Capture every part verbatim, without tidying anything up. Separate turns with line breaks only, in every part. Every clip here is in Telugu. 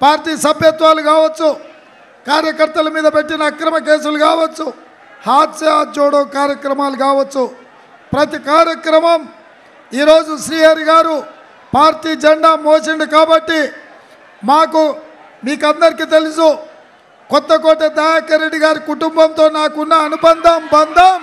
పార్టీ సభ్యత్వాలు కావచ్చు, కార్యకర్తల మీద పెట్టిన అక్రమ కేసులు కావచ్చు, హాత్ సే హాత్ జోడో కార్యక్రమాలు కావచ్చు, ప్రతి కార్యక్రమం ఈరోజు శ్రీహరి గారు పార్టీ జెండా మోసిండు. కాబట్టి మాకు మీకు అందరికీ తెలుసు, కొత్తకోట దయాకర్ రెడ్డి గారి కుటుంబంతో నాకున్న అనుబంధం బంధం.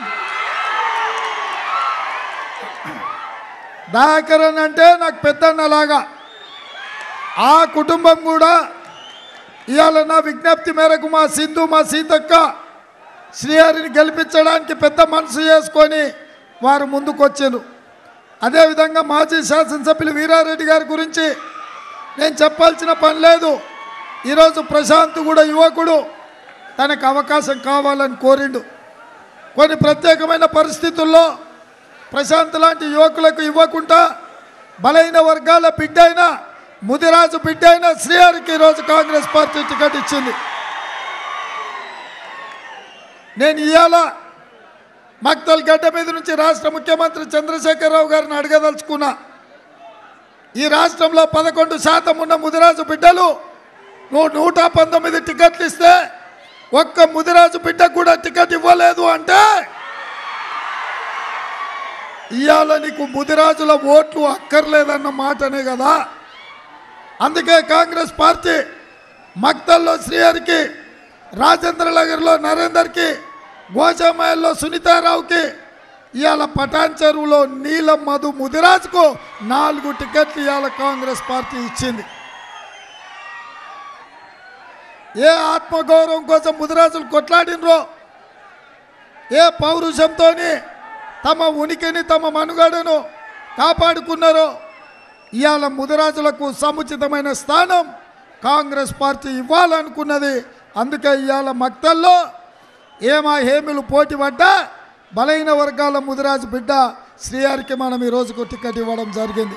దయాకర్ అంటే నాకు పెద్దన్నలాగా. ఆ కుటుంబం కూడా ఇవాళ నా విజ్ఞప్తి మేరకు మా సింధు మా సీతక్క శ్రీహరిని గెలిపించడానికి పెద్ద మనసు చేసుకొని వారు ముందుకొచ్చారు. అదేవిధంగా మాజీ శాసనసభ్యులు వీరారెడ్డి గారి గురించి నేను చెప్పాల్సిన పని లేదు. ఈరోజు ప్రశాంత్ కూడా యువకుడు, తనకు అవకాశం కావాలని కోరిండు. కొన్ని ప్రత్యేకమైన పరిస్థితుల్లో ప్రశాంత్ లాంటి యువకులకు ఇవ్వకుండా బలైన వర్గాల బిడ్డ అయినా ముదిరాజు బిడ్డ అయిన శ్రీహరికి ఈరోజు కాంగ్రెస్ పార్టీ టికెట్ ఇచ్చింది. నేను ఇవాళ మక్తల్ గడ్డ మీద నుంచి రాష్ట్ర ముఖ్యమంత్రి చంద్రశేఖరరావు గారిని అడగదలుచుకున్నా. ఈ రాష్ట్రంలో పదకొండు శాతం ఉన్న ముదిరాజు బిడ్డలు నువ్వు నూట పంతొమ్మిది టికెట్లు ఇస్తే ఒక్క ముదిరాజు బిడ్డ కూడా టికెట్ ఇవ్వలేదు అంటే ఇవాళ నీకు ముదిరాజుల ఓట్లు అక్కర్లేదన్న మాటనే కదా. అందుకే కాంగ్రెస్ పార్టీ మక్తల్లో శ్రీహరికి, రాజేంద్ర నగర్లో నరేందర్కి, గోజామాయల్లో సునీతారావుకి, ఇవాళ పటాన్ చెరువులో నీలం మధు ముదిరాజుకు నాలుగు టికెట్లు ఇవాళ కాంగ్రెస్ పార్టీ ఇచ్చింది. ఏ ఆత్మగౌరవం కోసం ముదిరాజులు కొట్లాడినరో, ఏ పౌరుషంతో తమ ఉనికిని తమ మనుగడను కాపాడుకున్నారో, ఇవాళ ముదిరాజులకు సముచితమైన స్థానం కాంగ్రెస్ పార్టీ ఇవ్వాలనుకున్నది. అందుకే ఇవాళ మక్తల్లో ఏమా హేమిలు పోటీ పడ్డా బలైన వర్గాల ముదిరాజు బిడ్డ శ్రీహరికి మనం ఈ రోజుకు టికెట్ ఇవ్వడం జరిగింది.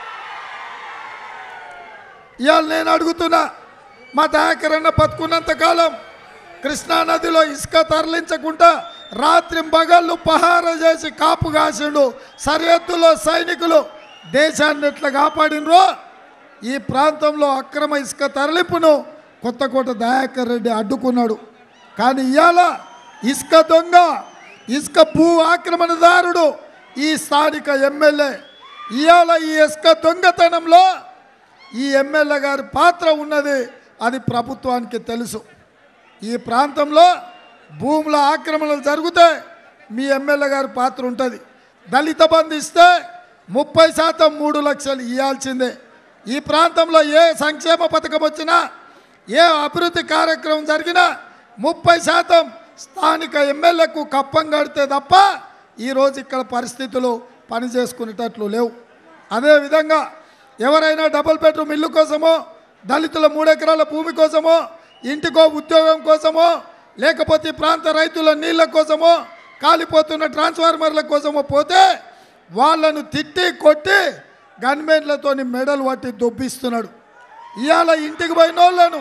ఇవాళ నేను అడుగుతున్నా, మా దయాకర్ అన్న బతుకున్నంతకాలం కృష్ణానదిలో ఇసుక తరలించకుండా రాత్రి పగళ్ళు పహారా చేసి కాపు కాసిండు. సరిహద్దులో సైనికులు దేశాన్ని ఎట్లా కాపాడినరో ఈ ప్రాంతంలో అక్రమ ఇసుక తరలింపును కొత్తకోట దయాకర్ రెడ్డి అడ్డుకున్నాడు. కానీ ఇవాళ ఇసుక దొంగ, ఇసుక భూ ఆక్రమణదారుడు ఈ స్థానిక ఎమ్మెల్యే. ఇవాళ ఈ ఇసుక దొంగతనంలో ఈ ఎమ్మెల్యే గారి పాత్ర ఉన్నది, అది ప్రభుత్వానికి తెలుసు. ఈ ప్రాంతంలో భూముల ఆక్రమణలు జరిగితే మీ ఎమ్మెల్యే గారి పాత్ర ఉంటుంది. దళిత బంధు ఇస్తే ముప్పై శాతం మూడు లక్షలు ఇవ్వాల్సిందే. ఈ ప్రాంతంలో ఏ సంక్షేమ పథకం వచ్చినా, ఏ అభివృద్ధి కార్యక్రమం జరిగినా ముప్పై శాతం స్థానిక ఎమ్మెల్యేకు కప్పం కడితే తప్ప ఈరోజు ఇక్కడ పరిస్థితులు పని చేసుకునేటట్లు లేవు. అదేవిధంగా ఎవరైనా డబుల్ బెడ్రూమ్ ఇల్లు కోసమో, దళితుల మూడెకరాల భూమి కోసమో, ఇంటికో ఉద్యోగం కోసమో, లేకపోతే ప్రాంత రైతుల నీళ్ళ కోసమో, కాలిపోతున్న ట్రాన్స్ఫార్మర్ల కోసమో పోతే వాళ్ళను తిట్టి కొట్టి గన్మెన్లతో మెడలు పట్టి దొబ్బిస్తున్నాడు. ఇవాళ ఇంటికి పోయిన వాళ్ళను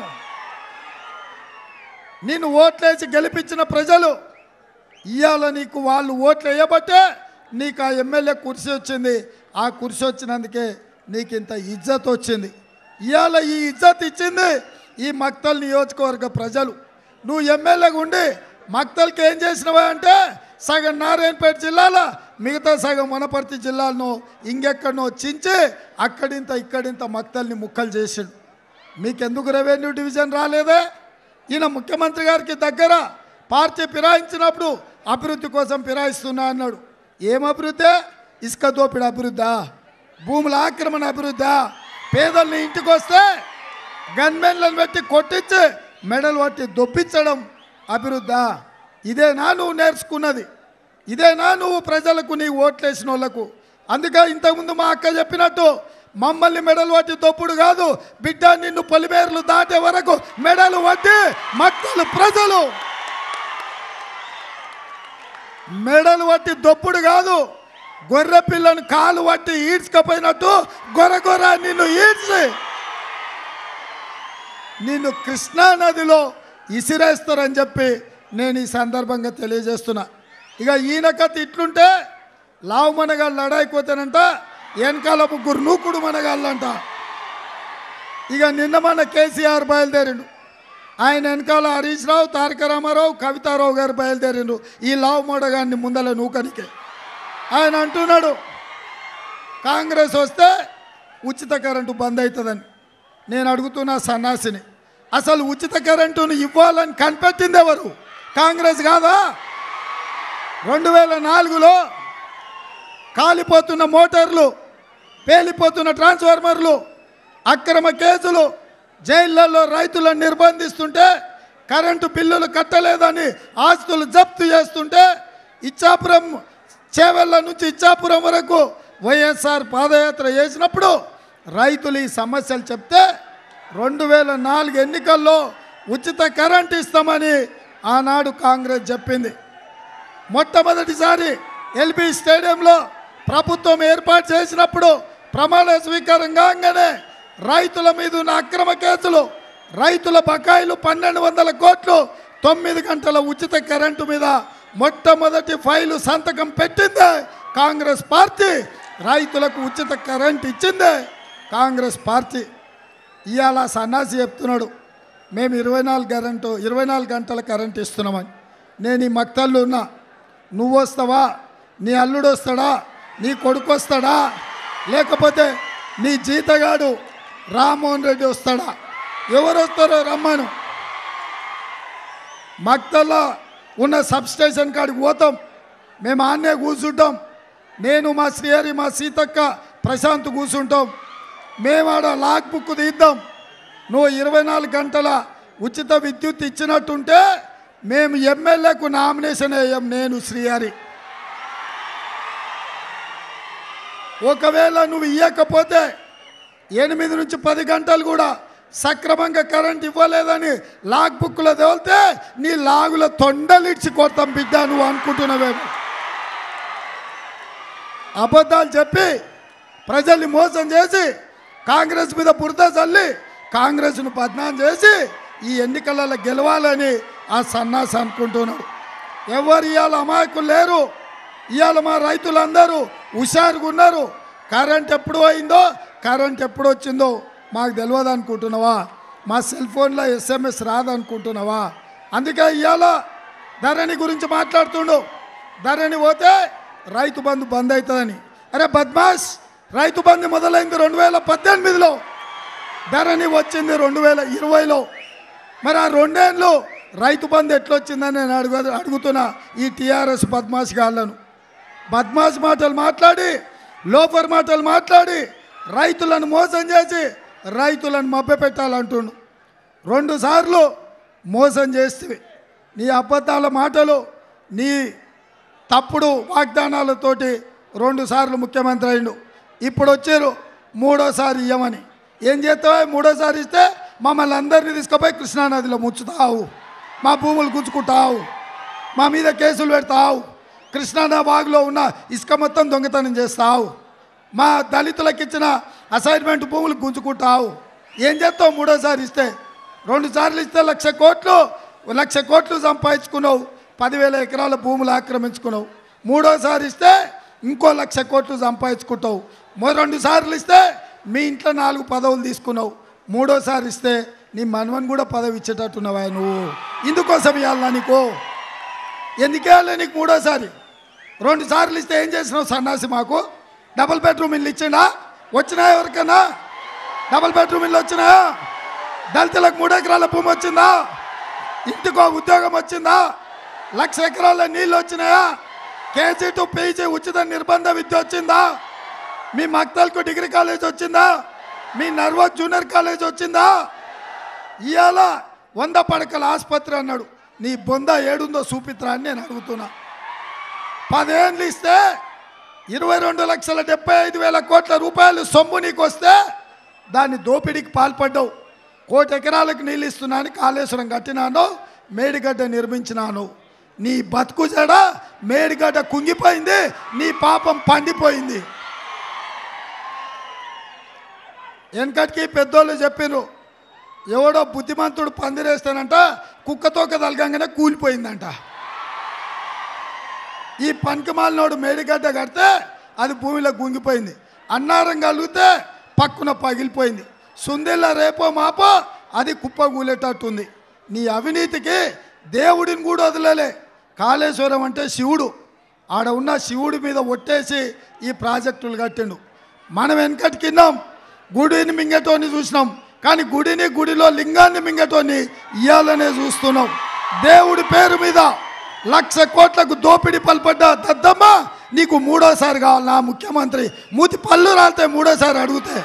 నిన్ను ఓట్లేసి గెలిపించిన ప్రజలు ఇవాళ నీకు వాళ్ళు ఓట్లు వేయబట్టే నీకు ఆ ఎమ్మెల్యే కుర్చీ వచ్చింది. ఆ కుర్చీ వచ్చినందుకే నీకు ఇంత ఇజ్జత్ వచ్చింది. ఇవాళ ఈ ఇజ్జత్ ఇచ్చింది ఈ మక్తల్ నియోజకవర్గ ప్రజలు. నువ్వు ఎమ్మెల్యేగా ఉండి మక్తల్కి ఏం చేసినవా అంటే సగం నారాయణపేట జిల్లాలో, మిగతా సగం వనపర్తి జిల్లాలను ఇంకెక్కడనో చించి అక్కడింత ఇక్కడింత మక్తల్ని ముక్కలు చేసిండు. మీకెందుకు రెవెన్యూ డివిజన్ రాలేదే? ఈయన ముఖ్యమంత్రి గారికి దగ్గర పార్టీ ఫిరాయించినప్పుడు అభివృద్ధి కోసం ఫిరాయిస్తున్నా అన్నాడు. ఏం అభివృద్ధి? ఇసుక దోపిడి అభివృద్ధా? భూముల ఆక్రమణ అభివృద్ధా? పేదల్ని ఇంటికి వస్తే గన్మెన్లను పెట్టి కొట్టించి మెడలు పట్టి దొప్పించడం అభివృద్ధా? ఇదేనా నువ్వు నేర్చుకున్నది? ఇదేనా నువ్వు ప్రజలకు నీ ఓట్లేసిన వాళ్ళకు? అందుకే ఇంతకుముందు మా అక్క చెప్పినట్టు మమ్మల్ని మెడలు పట్టి దొప్పుడు కాదు, బిడ్డ నిన్ను పొలిమేర్లు దాటే వరకు మెడలు పట్టి మక్కలు ప్రజలు మెడలు పట్టి దొప్పుడు కాదు, గొర్రె పిల్లను కాలు పట్టి ఈడ్చుకపోయినట్టు గొర్ర గొర్ర నిన్ను ఈడ్చి నిన్ను కృష్ణా నదిలో ఇసిరేస్తారని చెప్పి నేను ఈ సందర్భంగా తెలియజేస్తున్నా. ఇక ఈయన కథ ఇట్లుంటే లావు మనగాళ్ళు లడాయిపోతానంట, వెనకాల ముగ్గురు నూకుడు మనగాళ్ళంట. ఇక నిన్న మన కేసీఆర్ బయలుదేరిండు, ఆయన వెనకాల హరీష్ రావు, తారక రామారావు, కవితారావు గారు బయలుదేరిండు ఈ లావు మోడగాన్ని ముందల నూకనికే. ఆయన అంటున్నాడు కాంగ్రెస్ వస్తే ఉచిత కరెంటు బంద్ అవుతుందని. నేను అడుగుతున్నా సన్నాసిని, అసలు ఉచిత కరెంటును ఇవ్వాలని కనిపెట్టింది ఎవరు? కాంగ్రెస్ కాదా? రెండు వేల నాలుగులో కాలిపోతున్న మోటార్లు, పేలిపోతున్న ట్రాన్స్ఫార్మర్లు, అక్రమ కేసులు, జైళ్లలో రైతులను నిర్బంధిస్తుంటే, కరెంటు బిల్లులు కట్టలేదని ఆస్తులు జప్తు చేస్తుంటే, ఇచ్చాపురం చేవెళ్ళ నుంచి ఇచ్చాపురం వరకు వైఎస్ఆర్ పాదయాత్ర చేసినప్పుడు రైతులు ఈ సమస్యలు చెప్తే రెండు వేల నాలుగు ఎన్నికల్లో ఉచిత కరెంట్ ఇస్తామని ఆనాడు కాంగ్రెస్ చెప్పింది. మొట్టమొదటిసారి ఎల్బీ స్టేడియంలో ప్రభుత్వం ఏర్పాటు చేసినప్పుడు ప్రమాణ స్వీకారం కాగానే రైతుల మీద ఉన్న అక్రమ కేసులు, రైతుల బకాయిలు పన్నెండు వందల కోట్లు, తొమ్మిది గంటల ఉచిత కరెంటు మీద మొట్టమొదటి ఫైలు సంతకం పెట్టిందే కాంగ్రెస్ పార్టీ. రైతులకు ఉచిత కరెంట్ ఇచ్చిందే కాంగ్రెస్ పార్టీ. ఇవాళ సన్నాసి చెప్తున్నాడు మేము ఇరవై నాలుగు కరెంటు ఇరవై నాలుగు గంటల కరెంట్ ఇస్తున్నామని. నేను ఈ మక్తల్లో ఉన్నా, నువ్వు వస్తావా, నీ అల్లుడు వస్తాడా, నీ కొడుకు వస్తాడా, లేకపోతే నీ జీతగాడు రామ్మోహన్ రెడ్డి వస్తాడా? ఎవరు వస్తారో రమ్మను. మక్తల్లో ఉన్న సబ్స్టేషన్ కాడికి పోతాం, మేము ఆన్నే కూర్చుంటాం. నేను మా శ్రీహరి, మా సీతక్క, ప్రశాంత్ కూర్చుంటాం. మేము ఆడ లాక్ బుక్ తీద్దాం. నువ్వు ఇరవై నాలుగు గంటల ఉచిత విద్యుత్ ఇచ్చినట్టుంటే మేము ఎమ్మెల్యేకు నామినేషన్ వేయం, నేను శ్రీహరి. ఒకవేళ నువ్వు ఇవ్వకపోతే ఎనిమిది నుంచి పది గంటలు కూడా సక్రమంగా కరెంట్ ఇవ్వలేదని లాగ్ బుక్లో తోలితే నీ లాగుల తొండలిడ్చి కొడతాం బిడ్డ నువ్వు అనుకుంటున్నావేమో. అబద్ధాలు చెప్పి ప్రజల్ని మోసం చేసి కాంగ్రెస్ మీద బురద చల్లి కాంగ్రెస్ను బద్నాం చేసి ఈ ఎన్నికలలో గెలవాలని ఆ సన్నాసి అనుకుంటున్నాడు. ఎవరు ఇవాళ అమాయకులు లేరు. ఇవాళ మా రైతులందరూ హుషారుగా ఉన్నారు. కరెంట్ ఎప్పుడు అయిందో, కరెంట్ ఎప్పుడు వచ్చిందో మాకు తెలియదు అనుకుంటున్నావా? మా సెల్ ఫోన్లో ఎస్ఎంఎస్ రాదనుకుంటున్నావా? అందుకే ఇవాళ ధరణి గురించి మాట్లాడుతుండు. ధరణి పోతే రైతు బంధు బంద్ అవుతుందని. అరే బద్మాష్, రైతు బంధు మొదలైంది రెండు వేల పద్దెనిమిదిలో, ధరణి వచ్చింది రెండు వేల ఇరవైలో. మరి ఆ రెండేళ్ళు రైతు బంధు ఎట్లొచ్చిందని నేను అడుగు అడుగుతున్నా ఈ టీఆర్ఎస్ బద్మాష్ గాళ్ళను. బద్మాష్ మాటలు మాట్లాడి, లోఫర్ మాటలు మాట్లాడి రైతులను మోసం చేసి రైతులను మభ్యపెట్టాలంటుండు. రెండు సార్లు మోసం చేస్తే నీ అబద్ధాల మాటలు, నీ తప్పుడు వాగ్దానాలతోటి రెండు సార్లు ముఖ్యమంత్రి అయిండు. ఇప్పుడు వచ్చారు మూడోసారి ఇవ్వమని. ఏం చేస్తావా? మూడోసారి ఇస్తే మమ్మల్ని అందరినీ తీసుకుపోయి కృష్ణానదిలో ముంచుతావు, మా భూములు గుంజుకుంటావు, మా మీద కేసులు పెడతావు, కృష్ణానది బాగులో ఉన్న ఇసుక మొత్తం దొంగతనం చేస్తావు, మా దళితులకు ఇచ్చిన అసైన్మెంట్ భూములు గుంజుకుంటావు. ఏం చేస్తావు మూడోసారి ఇస్తే? రెండు సార్లు ఇస్తే లక్ష కోట్లు లక్ష కోట్లు సంపాదించుకున్నావు, పదివేల ఎకరాల భూములు ఆక్రమించుకున్నావు. మూడోసారి ఇస్తే ఇంకో లక్ష కోట్లు సంపాదించుకుంటావు. రెండు సార్లు ఇస్తే మీ ఇంట్లో నాలుగు పదవులు తీసుకున్నావు. మూడోసారి ఇస్తే నీ మనవని కూడా పదవి ఇచ్చేటట్టున్నావా నువ్వు? ఇందుకోసం ఇవ్వాలా నీకు? ఎందుకే నీకు మూడోసారి? రెండు సార్లు ఇస్తే ఏం చేసినావు సన్నాసి? మాకు డబుల్ బెడ్రూమ్ ఇల్లు ఇచ్చిండా? వచ్చినాయా? ఎవరికైనా డబుల్ బెడ్రూమ్ ఇల్లు వచ్చినాయా? దళితులకు మూడు ఎకరాల భూమి వచ్చిందా? ఇంటికో ఉద్యోగం వచ్చిందా? లక్ష ఎకరాల నీళ్ళు వచ్చినాయా? కేజీ టు పీజీ ఉచిత నిర్బంధ విద్య వచ్చిందా? మీ మక్తల్కు డిగ్రీ కాలేజ్ వచ్చిందా? మీ నర్వస్ జూనియర్ కాలేజ్ వచ్చిందా? ఇవాళ వంద పడకల ఆసుపత్రి అన్నాడు. నీ బొంద ఏడుందో చూపిత్రా అని నేను అడుగుతున్నా. పదేళ్ళు ఇస్తే ఇరవై రెండు లక్షల డెబ్బై ఐదు వేల కోట్ల రూపాయలు సొమ్ము నీకు వస్తే దాన్ని దోపిడీకి పాల్పడ్డావు. కోటి ఎకరాలకు నీళ్ళు ఇస్తున్నాను, కాళేశ్వరం కట్టినాను, మేడిగడ్డ నిర్మించినాను. నీ బతుకు జడ మేడిగడ్డ కుంగిపోయింది, నీ పాపం పండిపోయింది. వెనకటికి పెద్దోళ్ళు చెప్పిర్రు, ఎవడో బుద్ధిమంతుడు పందిరేస్తానంట కుక్కతోక తలగంగానే కూలిపోయిందంట. ఈ పనికిమాలినోడు మేడిగడ్డ కడితే అది భూమిలో గుంగిపోయింది. అన్నారం కలిగితే పక్కున పగిలిపోయింది. సుందిల్ల రేపో మాపో అది కుప్పగూలేటట్టుంది. నీ అవినీతికి దేవుడిని కూడా వదలలే. కాళేశ్వరం అంటే శివుడు, ఆడ ఉన్న శివుడి మీద ఒట్టేసి ఈ ప్రాజెక్టులు కట్టిండు. మనం వెనకటి కిందాం గుడిని మింగటోని చూసినాం, కానీ గుడిని గుడిలో లింగాన్ని మింగటోని ఇయ్యాలనే చూస్తున్నాం. దేవుడి పేరు మీద లక్ష కోట్లకు దోపిడీ పల్పడ్డ దద్దమ్మ నీకు మూడోసారి కావాలి నా ముఖ్యమంత్రి. మూతి పళ్ళు రాలితే మూడోసారి అడిగితే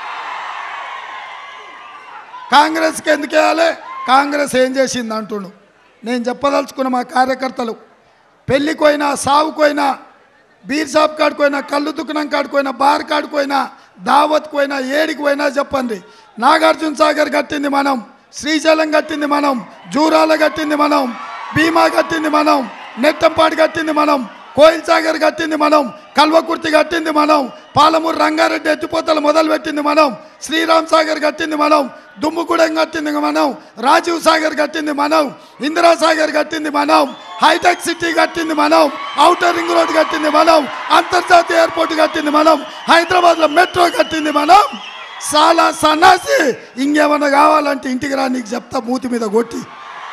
కాంగ్రెస్కి ఎందుకు వేయాలి? కాంగ్రెస్ ఏం చేసింది అంటుండు. నేను చెప్పదలుచుకున్న మా కార్యకర్తలు, పెళ్ళికోయినా సావుకోయినా బీర్ షాప్ కాడుకోయినా కళ్ళు దుకాణం కాడుకోయినా బార్ కాడుకోయినా దావత్కు పోయినా ఏడికి పోయినా చెప్పండి. నాగార్జున సాగర్ కట్టింది మనం, శ్రీశైలం కట్టింది మనం, జూరాల కట్టింది మనం, భీమా కట్టింది మనం, నెట్టంపాడు కట్టింది మనం, కోయిల్ సాగర్ కట్టింది మనం, కల్వకుర్తి కట్టింది మనం, పాలమూరు రంగారెడ్డి ఎత్తిపోతలు మొదలుపెట్టింది మనం, శ్రీరామ్ సాగర్ కట్టింది మనం, దుమ్ముగూడెం కట్టింది మనం, రాజీవ్ సాగర్ కట్టింది మనం, ఇందిరా సాగర్ కట్టింది మనం, హైటెక్ సిటీ కట్టింది మనం, ఔటర్ రింగ్ రోడ్ కట్టింది మనం, అంతర్జాతీయ ఎయిర్పోర్ట్ కట్టింది మనం, హైదరాబాద్లో మెట్రో కట్టింది మనం. చాలా సన్నాసి, ఇంకేమన్నా కావాలంటే ఇంటికి రా నీకు చెప్తా మూతి మీద కొట్టి.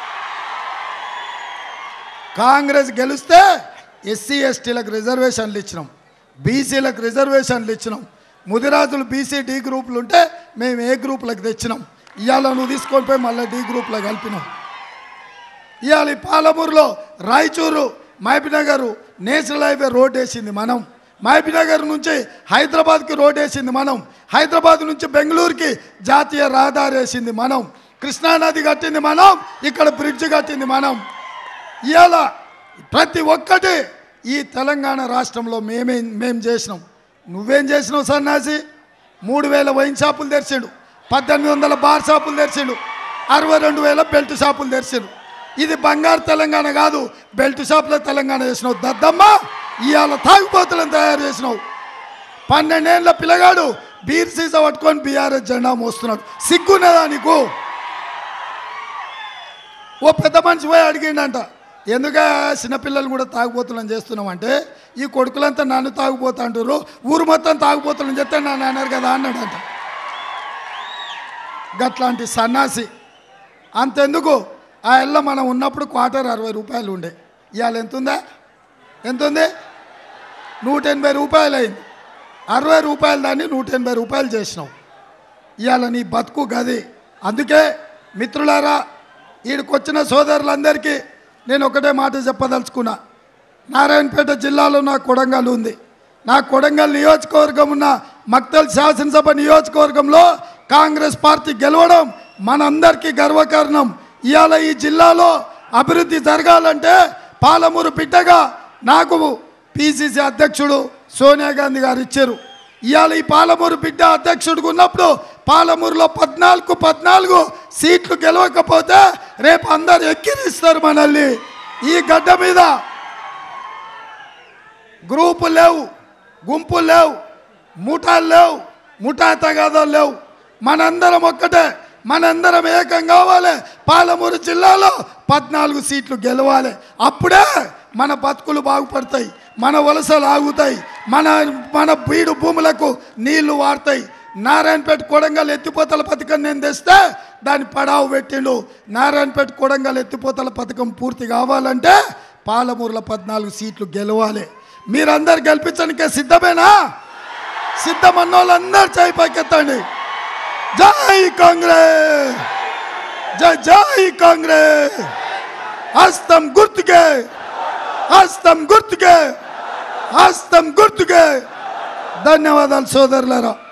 కాంగ్రెస్ గెలిస్తే ఎస్సీ ఎస్టీలకు రిజర్వేషన్లు ఇచ్చినాం, బీసీలకు రిజర్వేషన్లు ఇచ్చినాం. ముదిరాజులు బీసీ డి గ్రూపులు ఉంటే మేము ఏ గ్రూపులకు తెచ్చినాం. ఇవాళ నువ్వు తీసుకొని పోయి మళ్ళీ డి గ్రూప్లో కలిపినాం. ఇవాళ ఈ పాలమూరులో Raichur Mahabubnagar national highway road వేసింది మనం, మహబూబ్నగర్ నుంచి హైదరాబాద్కి రోడ్ వేసింది మనం, హైదరాబాద్ నుంచి బెంగళూరుకి జాతీయ రహదారి వేసింది మనం, కృష్ణానది కట్టింది మనం, ఇక్కడ బ్రిడ్జ్ కట్టింది మనం. ఇవాళ ప్రతి ఒక్కటి ఈ తెలంగాణ రాష్ట్రంలో మేమే మేము చేసినాం. నువ్వేం చేసినావు సన్నాసి? మూడు వేల వైన్ షాపులు తెరిచిండు, పద్దెనిమిది వందల బార్ షాపులు తెరిచిండు, అరవై రెండు వేల బెల్ట్ షాపులు తెరిచిండు. ఇది బంగారు తెలంగాణ కాదు, బెల్ట్ షాపులో తెలంగాణ చేసినావు దద్దమ్మ. ఇవాళ తాగుబోతులను తయారు చేసినావు. పన్నెండేళ్ళ పిల్లగాడు బీర్ సీసా పట్టుకొని బీఆర్ఎస్ జెండా మోస్తున్నాడు. సిగ్గున్నదా నీకు? ఓ పెద్ద మనిషి పోయి అడిగిండంట, ఎందుక చిన్నపిల్లలు కూడా తాగుబోతులను చేస్తున్నాం అంటే, ఈ కొడుకులంతా నన్ను తాగుపోతా అంటారు, ఊరు మొత్తం తాగుబోతులను చెప్తే నన్ను అన్నారు కదా అన్నాడంట. గట్లాంటి సన్నాసి. అంతెందుకు, ఆ ఎల్ల మనం ఉన్నప్పుడు క్వార్టర్ అరవై రూపాయలు ఉండే, ఇవాళ ఎంతుందా? ఎంతుంది? నూట ఎనభై రూపాయలు అయింది. అరవై రూపాయలు దాన్ని నూట ఎనభై రూపాయలు చేసినావు. ఇవాళ నీ బతుకు గది. అందుకే మిత్రులారా, ఈడికొచ్చిన సోదరులందరికీ నేను ఒకటే మాట చెప్పదలుచుకున్నా. నారాయణపేట జిల్లాలో నా కొడంగల్ ఉంది. నా కొడంగల్ నియోజకవర్గం ఉన్న మక్తల్ శాసనసభ నియోజకవర్గంలో కాంగ్రెస్ పార్టీ గెలవడం మనందరికీ గర్వకారణం. ఇవాళ ఈ జిల్లాలో అభివృద్ధి జరగాలంటే పాలమూరు బిడ్డగా నాకు పిసిసి అధ్యక్షుడు సోనియా గాంధీ గారు ఇచ్చారు. ఇవాళ ఈ పాలమూరు బిడ్డ అధ్యక్షుడిగా ఉన్నప్పుడు పాలమూరులో పద్నాలుగు పద్నాలుగు సీట్లు గెలవకపోతే రేపు అందరు ఎక్కిరిస్తారు మనల్ని. ఈ గడ్డ మీద గ్రూపులు లేవు, గుంపులు లేవు, ముఠాలు లేవు, ముఠా తగాదాలు లేవు. మనందరం ఒక్కటే, మనందరం ఏకం కావాలి. పాలమూరు జిల్లాలో పద్నాలుగు సీట్లు గెలవాలి. అప్పుడే మన బతుకులు బాగుపడతాయి, మన వలసలు ఆగుతాయి, మన మన బీడు భూములకు నీళ్లు వాడతాయి. నారాయణపేట కొడంగల్ ఎత్తిపోతల పథకం నేను తెస్తే దాన్ని పడావు పెట్టిండు. నారాయణపేట కొడంగల్ ఎత్తిపోతల పథకం పూర్తి కావాలంటే పాలమూరులో పద్నాలుగు సీట్లు గెలవాలి. మీరందరు గెలిపించడానికే సిద్ధమేనా? సిద్ధమన్న వాళ్ళందరూ చేయి పైకెత్తండి. జై కాంగ్రెస్, జై జై కాంగ్రెస్. హస్తం గుర్తుకే, హస్తం గుర్తుకే, హస్తం గుర్తుకే. ధన్యవాదాలు సోదరులారా.